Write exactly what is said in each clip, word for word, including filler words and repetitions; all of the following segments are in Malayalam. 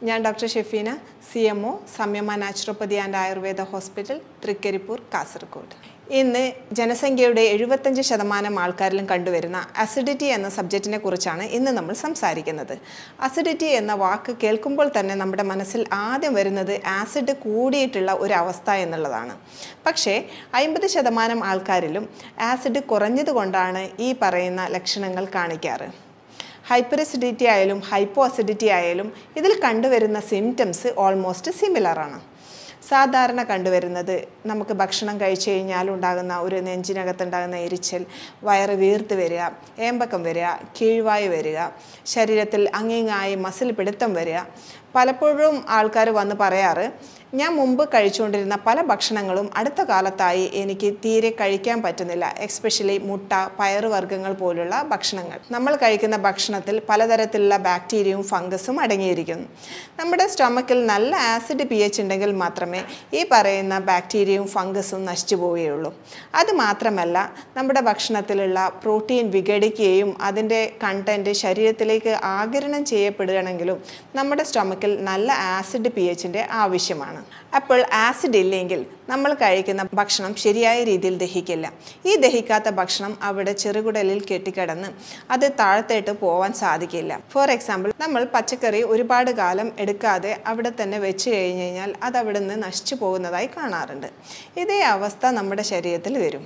ഞാൻ doctor Shefina, C M O, Samyama naturopathy and Ayurveda hospital, Thrikaripur, Kasaragod. ഇന്ന് ജനസംഖ്യയുടെ എഴുപത്തഞ്ച് ശതമാനം ആൾക്കാരിലും കണ്ടുവരുന്ന അസിഡിറ്റി എന്ന സബ്ജക്റ്റിനെ കുറിച്ചാണ് ഇന്ന് നമ്മൾ സംസാരിക്കുന്നത്. അസിഡിറ്റി എന്ന വാക്ക് കേൾക്കുമ്പോൾ തന്നെ നമ്മുടെ മനസ്സിൽ ആദ്യം വരുന്നത് ആസിഡ് കൂടിയിട്ടുള്ള ഒരു അവസ്ഥ എന്നുള്ളതാണ്. പക്ഷേ അമ്പത് ശതമാനം ആൾക്കാരിലും ആസിഡ് കുറഞ്ഞതുകൊണ്ടാണ് ഈ പറയുന്ന ലക്ഷണങ്ങൾ കാണിക്കാറ്. ഹൈപ്പർ അസിഡിറ്റി ആയാലും ഹൈപ്പോ അസിഡിറ്റി ആയാലും ഇതിൽ കണ്ടുവരുന്ന സിംറ്റംസ് ഓൾമോസ്റ്റ് സിമിലറാണ്. സാധാരണ കണ്ടുവരുന്നത് നമുക്ക് ഭക്ഷണം കഴിച്ചു കഴിഞ്ഞാൽ ഉണ്ടാകുന്ന ഒരു നെഞ്ചിനകത്തുണ്ടാകുന്ന എരിച്ചൽ, വയറ് വീർത്ത് വരിക, ഏമ്പക്കം വരിക, കീഴ്വായു വരിക, ശരീരത്തിൽ അങ്ങിങ്ങായി മസിൽ പിടുത്തം വരിക. പലപ്പോഴും ആൾക്കാർ വന്ന് പറയാറ്, ഞാൻ മുമ്പ് കഴിച്ചുകൊണ്ടിരുന്ന പല ഭക്ഷണങ്ങളും അടുത്ത കാലത്തായി എനിക്ക് തീരെ കഴിക്കാൻ പറ്റുന്നില്ല, എസ്പെഷ്യലി മുട്ട, പയറുവർഗ്ഗങ്ങൾ പോലുള്ള ഭക്ഷണങ്ങൾ. നമ്മൾ കഴിക്കുന്ന ഭക്ഷണത്തിൽ പലതരത്തിലുള്ള ബാക്ടീരിയയും ഫംഗസും അടങ്ങിയിരിക്കുന്നു. നമ്മുടെ സ്റ്റൊമക്കിൽ നല്ല ആസിഡ് പി എച്ച് ഉണ്ടെങ്കിൽ മാത്രമേ ഈ പറയുന്ന ബാക്ടീരിയയും ഫംഗസും നശിച്ചു പോവുകയുള്ളൂ. അതുമാത്രമല്ല, നമ്മുടെ ഭക്ഷണത്തിലുള്ള പ്രോട്ടീൻ വിഘടിക്കുകയും അതിൻ്റെ കണ്ടൻറ്റ് ശരീരത്തിലേക്ക് ആഗിരണം ചെയ്യപ്പെടുകയാണെങ്കിലും നമ്മുടെ സ്റ്റൊമക്കിൽ നല്ല ആസിഡ് പി എച്ചിൻ്റെ ആവശ്യമാണ്. അപ്പോൾ ആസിഡ് ഇല്ലെങ്കിൽ നമ്മൾ കഴിക്കുന്ന ഭക്ഷണം ശരിയായ രീതിയിൽ ദഹിക്കില്ല. ഈ ദഹിക്കാത്ത ഭക്ഷണം അവിടെ ചെറുകുടലിൽ കെട്ടിക്കിടന്ന് അത് താഴത്തേട്ട് പോവാൻ സാധിക്കില്ല. ഫോർ എക്സാമ്പിൾ, നമ്മൾ പച്ചക്കറി ഒരുപാട് കാലം എടുക്കാതെ അവിടെ തന്നെ വെച്ച് കഴിഞ്ഞ് കഴിഞ്ഞാൽ അത് അവിടെ നിന്ന് നശിച്ചു പോകുന്നതായി കാണാറുണ്ട്. ഇതേ അവസ്ഥ നമ്മുടെ ശരീരത്തിൽ വരും.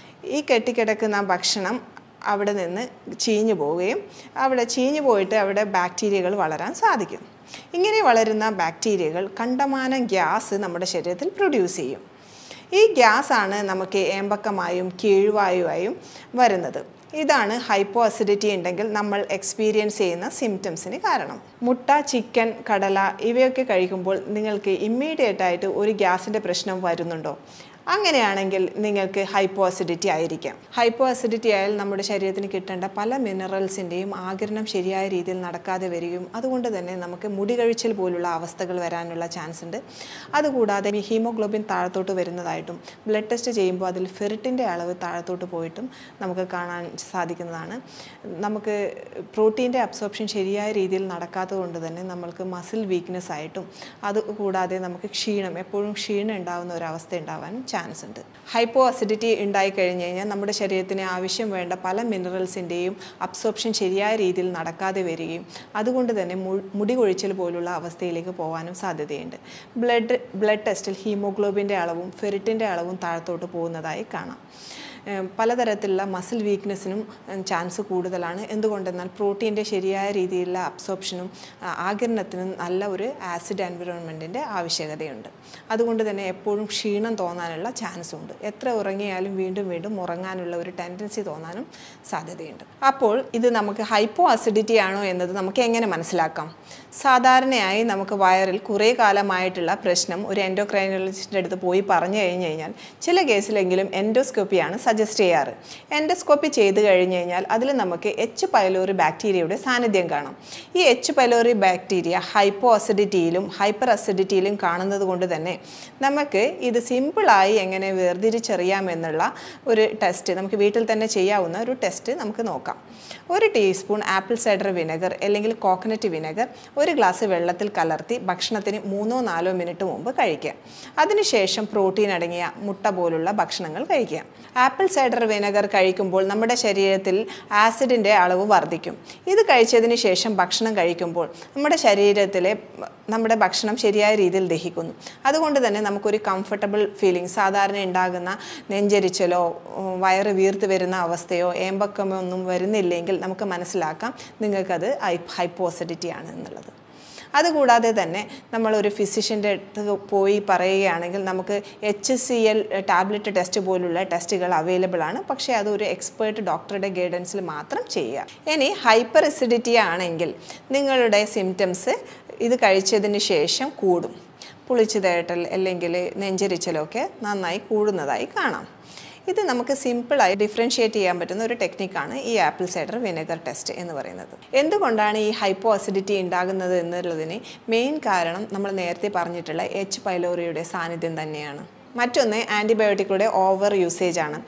ഈ കെട്ടിക്കിടക്കുന്ന ഭക്ഷണം അവിടെ നിന്ന് ചീഞ്ഞു പോവുകയും അവിടെ ചീഞ്ഞു പോയിട്ട് അവിടെ ബാക്ടീരിയകൾ വളരാൻ സാധിക്കും. ഇങ്ങനെ വളരുന്ന ബാക്ടീരിയകൾ കണ്ടമാനം ഗ്യാസ് നമ്മുടെ ശരീരത്തിൽ പ്രൊഡ്യൂസ് ചെയ്യും. ഈ ഗ്യാസാണ് നമുക്ക് ഏമ്പക്കമായും കീഴ്വായുവായും വരുന്നത്. ഇതാണ് ഹൈപ്പോ അസിഡിറ്റി ഉണ്ടെങ്കിൽ നമ്മൾ എക്സ്പീരിയൻസ് ചെയ്യുന്ന സിംറ്റംസിന് കാരണം. മുട്ട, ചിക്കൻ, കടല ഇവയൊക്കെ കഴിക്കുമ്പോൾ നിങ്ങൾക്ക് ഇമ്മീഡിയറ്റ് ആയിട്ട് ഒരു ഗ്യാസിൻ്റെ പ്രശ്നം വരുന്നുണ്ടോ? അങ്ങനെയാണെങ്കിൽ നിങ്ങൾക്ക് ഹൈപ്പോ അസിഡിറ്റി ആയിരിക്കാം. ഹൈപ്പോ അസിഡിറ്റി ആയാൽ നമ്മുടെ ശരീരത്തിന് കിട്ടേണ്ട പല മിനറൽസിൻ്റെയും ആഗിരണം ശരിയായ രീതിയിൽ നടക്കാതെ വരികയും അതുകൊണ്ട് തന്നെ നമുക്ക് മുടി കഴിച്ചൽ പോലുള്ള അവസ്ഥകൾ വരാനുള്ള ചാൻസ് ഉണ്ട്. അതുകൂടാതെ ഹീമോഗ്ലോബിൻ താഴത്തോട്ട് വരുന്നതായിട്ടും ബ്ലഡ് ടെസ്റ്റ് ചെയ്യുമ്പോൾ അതിൽ ഫെറിറ്റിൻ്റെ അളവ് താഴത്തോട്ട് പോയിട്ടും നമുക്ക് കാണാൻ സാധിക്കുന്നതാണ്. നമുക്ക് പ്രോട്ടീൻ്റെ അബ്സോർപ്ഷൻ ശരിയായ രീതിയിൽ നടക്കാത്തത് കൊണ്ട് തന്നെ നമ്മൾക്ക് മസിൽ വീക്ക്നെസ് ആയിട്ടും അതുകൂടാതെ നമുക്ക് ക്ഷീണം, എപ്പോഴും ക്ഷീണം ഉണ്ടാകുന്ന ഒരവസ്ഥ ഉണ്ടാവാനും ചാൻസ് ഉണ്ട്. ഹൈപ്പോ അസിഡിറ്റി ഉണ്ടായി കഴിഞ്ഞ് കഴിഞ്ഞാൽ നമ്മുടെ ശരീരത്തിന് ആവശ്യം വേണ്ട പല മിനറൽസിൻ്റെയും അബ്സോർപ്ഷൻ ശരിയായ രീതിയിൽ നടക്കാതെ വരികയും അതുകൊണ്ട് തന്നെ മുടി കൊഴിച്ചൽ പോലുള്ള അവസ്ഥയിലേക്ക് പോകാനും സാധ്യതയുണ്ട്. ബ്ലഡ് ബ്ലഡ് ടെസ്റ്റിൽ ഹീമോഗ്ലോബിൻ്റെ അളവും ഫെറിറ്റിൻ്റെ അളവും താഴത്തോട്ട് പോകുന്നതായി കാണാം. പലതരത്തിലുള്ള മസിൽ വീക്ക്നെസ്സിനും ചാൻസ് കൂടുതലാണ്. എന്തുകൊണ്ടെന്നാൽ പ്രോട്ടീൻ്റെ ശരിയായ രീതിയിലുള്ള അബ്സോർപ്ഷനും ആഗിരണത്തിനും നല്ല ഒരു ആസിഡ് എൻവിറോൺമെൻറ്റിൻ്റെ ആവശ്യകതയുണ്ട്. അതുകൊണ്ട് തന്നെ എപ്പോഴും ക്ഷീണം തോന്നാനുള്ള ചാൻസും ഉണ്ട്. എത്ര ഉറങ്ങിയാലും വീണ്ടും വീണ്ടും ഉറങ്ങാനുള്ള ഒരു ടെൻഡൻസി തോന്നാനും സാധ്യതയുണ്ട്. അപ്പോൾ ഇത് നമുക്ക് ഹൈപ്പോ അസിഡിറ്റി ആണോ എന്നത് നമുക്ക് എങ്ങനെ മനസ്സിലാക്കാം? സാധാരണയായി നമുക്ക് വയറിൽ കുറേ കാലമായിട്ടുള്ള പ്രശ്നം ഒരു എൻഡോക്രൈനോളജിസ്റ്റിൻ്റെ അടുത്ത് പോയി പറഞ്ഞു കഴിഞ്ഞ് കഴിഞ്ഞാൽ ചില കേസിലെങ്കിലും എൻഡോസ്കോപ്പിയാണ് സജസ്റ്റ് ചെയ്യാറ്. എൻഡോസ്കോപ്പി ചെയ്ത് കഴിഞ്ഞ് കഴിഞ്ഞാൽ അതിൽ നമുക്ക് എച്ച് പൈലോറി ബാക്ടീരിയയുടെ സാന്നിധ്യം കാണാം. ഈ എച്ച് പൈലോറി ബാക്ടീരിയ ഹൈപ്പോ അസിഡിറ്റിയിലും ഹൈപ്പർ അസിഡിറ്റിയിലും കാണുന്നത് കൊണ്ട് തന്നെ നമുക്ക് ഇത് സിമ്പിളായി എങ്ങനെ വേർതിരിച്ചറിയാമെന്നുള്ള ഒരു ടെസ്റ്റ് നമുക്ക് വീട്ടിൽ തന്നെ ചെയ്യാവുന്ന ഒരു ടെസ്റ്റ് നമുക്ക് നോക്കാം. ഒരു ടീസ്പൂൺ ആപ്പിൾ സൈഡർ വിനെഗർ അല്ലെങ്കിൽ കോക്കനട്ട് വിനെഗർ ഒരു ഗ്ലാസ് വെള്ളത്തിൽ കലർത്തി ഭക്ഷണത്തിന് മൂന്നോ നാലോ മിനിറ്റ് മുമ്പ് കഴിക്കുക. അതിനുശേഷം പ്രോട്ടീൻ അടങ്ങിയ മുട്ട പോലുള്ള ഭക്ഷണങ്ങൾ കഴിക്കുക. ആപ്പിൾ സൈഡർ വിനെഗർ കഴിക്കുമ്പോൾ നമ്മുടെ ശരീരത്തിൽ ആസിഡിൻ്റെ അളവ് വർദ്ധിക്കും. ഇത് കഴിച്ചതിന് ശേഷം ഭക്ഷണം കഴിക്കുമ്പോൾ നമ്മുടെ ശരീരത്തിലെ നമ്മുടെ ഭക്ഷണം ശരിയായ രീതിയിൽ ദഹിക്കുന്നു. അതുകൊണ്ട് തന്നെ നമുക്കൊരു കംഫർട്ടബിൾ ഫീലിംഗ്, സാധാരണ ഉണ്ടാകുന്ന നെഞ്ചരിച്ചലോ വയറ് വീർത്ത് വരുന്ന അവസ്ഥയോ ഏമ്പക്കമോ ഒന്നും വരുന്നില്ലെങ്കിൽ നമുക്ക് മനസ്സിലാക്കാം നിങ്ങൾക്കത് ഹൈപ്പോ അസിഡിറ്റി ആണ് എന്നുള്ളത്. അതുകൂടാതെ തന്നെ നമ്മളൊരു ഫിസിഷ്യൻ്റെ അടുത്ത് പോയി പറയുകയാണെങ്കിൽ നമുക്ക് H C L tablet test പോലുള്ള ടെസ്റ്റുകൾ അവൈലബിൾ ആണ്. പക്ഷേ അതൊരു എക്സ്പേർട്ട് ഡോക്ടറുടെ ഗൈഡൻസിൽ മാത്രം ചെയ്യുക. ഇനി ഹൈപ്പർ അസിഡിറ്റി ആണെങ്കിൽ നിങ്ങളുടെ സിംറ്റംസ് ഇത് കഴിച്ചതിന് ശേഷം കൂടും. പുളിച്ചു തേട്ടൽ അല്ലെങ്കിൽ നെഞ്ചരിച്ചലൊക്കെ നന്നായി കൂടുന്നതായി കാണാം. ഇത് നമുക്ക് സിമ്പിളായി ഡിഫറൻഷിയേറ്റ് ചെയ്യാൻ പറ്റുന്ന ഒരു ടെക്നിക്കാണ് ഈ ആപ്പിൾ സൈഡർ വിനെഗർ ടെസ്റ്റ് എന്ന് പറയുന്നത്. എന്തുകൊണ്ടാണ് ഈ ഹൈപ്പോ അസിഡിറ്റി ഉണ്ടാകുന്നത് എന്നുള്ളതിന് മെയിൻ കാരണം നമ്മൾ നേരത്തെ പറഞ്ഞിട്ടുള്ള എച്ച് പൈലോറിയുടെ സാന്നിധ്യം തന്നെയാണ്. മറ്റൊന്ന് ആൻറ്റിബയോട്ടിക്കുകളുടെ ഓവർ യൂസേജ് ആണ്.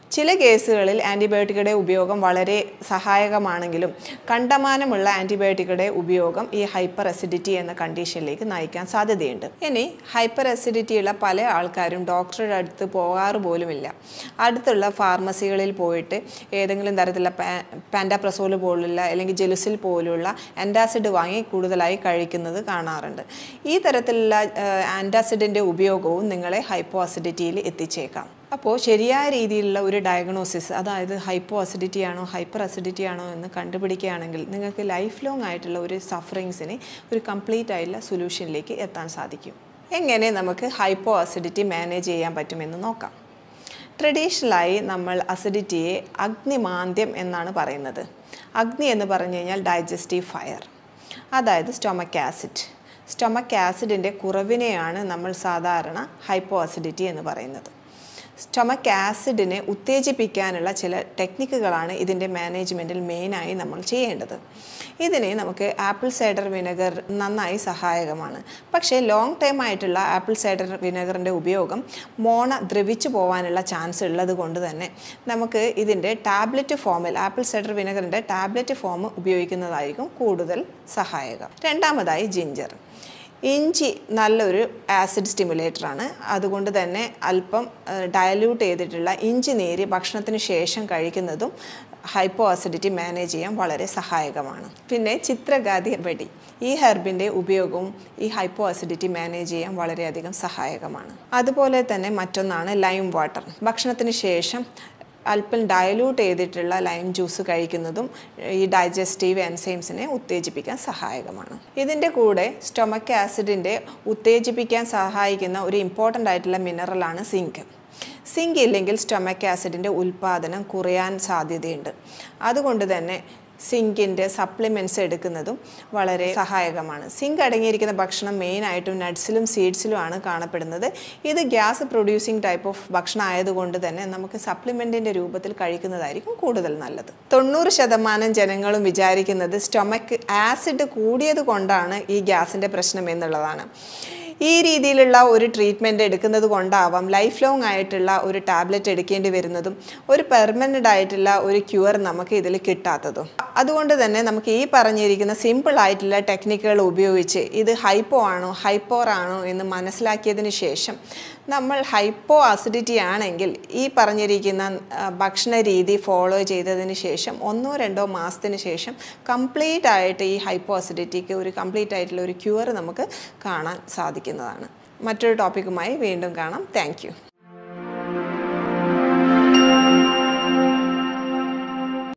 ചില കേസുകളിൽ ആൻറ്റിബയോട്ടിക്കുകളുടെ ഉപയോഗം വളരെ സഹായകമാണെങ്കിലും കണ്ടമാനമുള്ള ആൻറ്റിബയോട്ടിക്കുകളുടെ ഉപയോഗം ഈ ഹൈപ്പർ അസിഡിറ്റി എന്ന കണ്ടീഷനിലേക്ക് നയിക്കാൻ സാധ്യതയുണ്ട്. ഇനി ഹൈപ്പർ അസിഡിറ്റിയുള്ള പല ആൾക്കാരും ഡോക്ടറുടെ അടുത്ത് പോകാറ് പോലുമില്ല. അടുത്തുള്ള ഫാർമസികളിൽ പോയിട്ട് ഏതെങ്കിലും തരത്തിലുള്ള പാൻഡാപ്രസോൾ പോലുള്ള അല്ലെങ്കിൽ ജെലുസിൽ പോലുള്ള ആൻറ്റാസിഡ് വാങ്ങി കൂടുതലായി കഴിക്കുന്നത് കാണാറുണ്ട്. ഈ തരത്തിലുള്ള ആൻറ്റാസിഡിൻ്റെ ഉപയോഗവും നിങ്ങളെ ഹൈപ്പോ അസിഡിറ്റിയിൽ എത്തിച്ചേക്കാം. അപ്പോൾ ശരിയായ രീതിയിലുള്ള ഒരു ഡയഗ്നോസിസ്, അതായത് ഹൈപ്പോ അസിഡിറ്റി ആണോ ഹൈപ്പർ അസിഡിറ്റി ആണോ എന്ന് കണ്ടുപിടിക്കുകയാണെങ്കിൽ നിങ്ങൾക്ക് ലൈഫ് ലോങ് ആയിട്ടുള്ള ഒരു സഫറിങ്സിന് ഒരു കംപ്ലീറ്റ് ആയിട്ടുള്ള സൊല്യൂഷനിലേക്ക് എത്താൻ സാധിക്കും. എങ്ങനെ നമുക്ക് ഹൈപ്പോ അസിഡിറ്റി മാനേജ് ചെയ്യാൻ പറ്റുമെന്ന് നോക്കാം. ട്രഡീഷണലായി നമ്മൾ അസിഡിറ്റിയെ അഗ്നിമാന്ദ്യം എന്നാണ് പറയുന്നത്. അഗ്നി എന്ന് പറഞ്ഞു കഴിഞ്ഞാൽ ഡൈജസ്റ്റീവ് ഫയർ, അതായത് സ്റ്റൊമക് ആസിഡ്. സ്റ്റൊമക് ആസിഡിൻ്റെ കുറവിനെയാണ് നമ്മൾ സാധാരണ ഹൈപ്പോ അസിഡിറ്റി എന്ന് പറയുന്നത്. സ്റ്റൊമക് ആസിഡിനെ ഉത്തേജിപ്പിക്കാനുള്ള ചില ടെക്നിക്കുകളാണ് ഇതിൻ്റെ മാനേജ്മെൻറ്റിൽ മെയിനായി നമ്മൾ ചെയ്യേണ്ടത്. ഇതിന് നമുക്ക് ആപ്പിൾ സൈഡർ വിനെഗർ നന്നായി സഹായകമാണ്. പക്ഷേ ലോങ് ടൈം ആയിട്ടുള്ള ആപ്പിൾ സൈഡർ വിനെഗറിൻ്റെ ഉപയോഗം മോണ ദ്രവിച്ചു പോകാനുള്ള ചാൻസ് ഉള്ളത് കൊണ്ട് തന്നെ നമുക്ക് ഇതിൻ്റെ ടാബ്ലറ്റ് ഫോമിൽ ആപ്പിൾ സൈഡർ വിനെഗറിൻ്റെ ടാബ്ലറ്റ് ഫോം ഉപയോഗിക്കുന്നതായിരിക്കും കൂടുതൽ സഹായകം. രണ്ടാമതായി ജിഞ്ചർ. ഇഞ്ചി നല്ലൊരു ആസിഡ് സ്റ്റിമുലേറ്ററാണ്. അതുകൊണ്ട് തന്നെ അല്പം ഡയല്യൂട്ട് ചെയ്തിട്ടുള്ള ഇഞ്ചി നീര് ഭക്ഷണത്തിന് ശേഷം കഴിക്കുന്നതും ഹൈപ്പോ അസിഡിറ്റി മാനേജ് ചെയ്യാൻ വളരെ സഹായകമാണ്. പിന്നെ ചിത്രഗാധി വെടി, ഈ ഹെർബിൻ്റെ ഉപയോഗവും ഈ ഹൈപ്പോ അസിഡിറ്റി മാനേജ് ചെയ്യാൻ വളരെയധികം സഹായകമാണ്. അതുപോലെ തന്നെ മറ്റൊന്നാണ് ലൈം വാട്ടർ. ഭക്ഷണത്തിന് ശേഷം അല്പം ഡയലൂട്ട് ചെയ്തിട്ടുള്ള ലൈം ജ്യൂസ് കഴിക്കുന്നതും ഈ ഡൈജസ്റ്റീവ് എൻസൈംസിനെ ഉത്തേജിപ്പിക്കാൻ സഹായകമാണ്. ഇതിൻ്റെ കൂടെ സ്റ്റൊമക് ആസിഡിൻ്റെ ഉത്തേജിപ്പിക്കാൻ സഹായിക്കുന്ന ഒരു ഇമ്പോർട്ടൻ്റ് ആയിട്ടുള്ള മിനറലാണ് സിങ്ക്. സിങ്ക് ഇല്ലെങ്കിൽ സ്റ്റൊമക് ആസിഡിൻ്റെ ഉൽപ്പാദനം കുറയാൻ സാധ്യതയുണ്ട്. അതുകൊണ്ട് തന്നെ സിങ്കിൻ്റെ സപ്ലിമെൻറ്റ്സ് എടുക്കുന്നതും വളരെ സഹായകമാണ്. സിങ്ക് അടങ്ങിയിരിക്കുന്ന ഭക്ഷണം മെയിനായിട്ടും നട്ട്സിലും സീഡ്സിലുമാണ് കാണപ്പെടുന്നത്. ഇത് ഗ്യാസ് പ്രൊഡ്യൂസിങ് ടൈപ്പ് ഓഫ് ഭക്ഷണം ആയതുകൊണ്ട് തന്നെ നമുക്ക് സപ്ലിമെൻറ്റിൻ്റെ രൂപത്തിൽ കഴിക്കുന്നതായിരിക്കും കൂടുതൽ നല്ലത്. തൊണ്ണൂറ് ശതമാനം ജനങ്ങളും വിചാരിക്കുന്നത് സ്റ്റൊമക്ക് ആസിഡ് കൂടിയത് കൊണ്ടാണ് ഈ ഗ്യാസിൻ്റെ പ്രശ്നം എന്നുള്ളതാണ്. ഈ രീതിയിലുള്ള ഒരു ട്രീറ്റ്മെൻറ്റ് എടുക്കുന്നത് കൊണ്ടാവാം ലൈഫ് ലോങ് ആയിട്ടുള്ള ഒരു ടാബ്ലറ്റ് എടുക്കേണ്ടി വരുന്നതും ഒരു പെർമനൻ്റ് ആയിട്ടുള്ള ഒരു ക്യൂർ നമുക്ക് ഇതിൽ കിട്ടാത്തതും. അതുകൊണ്ട് തന്നെ നമുക്ക് ഈ പറഞ്ഞിരിക്കുന്ന സിമ്പിൾ ആയിട്ടുള്ള ടെക്നിക്കുകൾ ഉപയോഗിച്ച് ഇത് ഹൈപ്പോ ആണോ ഹൈപ്പോർ ആണോ എന്ന് മനസ്സിലാക്കിയതിന് ശേഷം നമ്മൾ ഹൈപ്പോ അസിഡിറ്റി ആണെങ്കിൽ ഈ പറഞ്ഞിരിക്കുന്ന ഭക്ഷണ രീതി ഫോളോ ചെയ്തതിന് ശേഷം ഒന്നോ രണ്ടോ മാസത്തിന് ശേഷം കംപ്ലീറ്റ് ആയിട്ട് ഈ ഹൈപ്പോ അസിഡിറ്റിക്ക് ഒരു കംപ്ലീറ്റ് ആയിട്ടുള്ള ഒരു ക്യൂർ നമുക്ക് കാണാൻ സാധിക്കുന്നതാണ്. മറ്റൊരു ടോപ്പിക്കുമായി വീണ്ടും കാണാം. Thank U.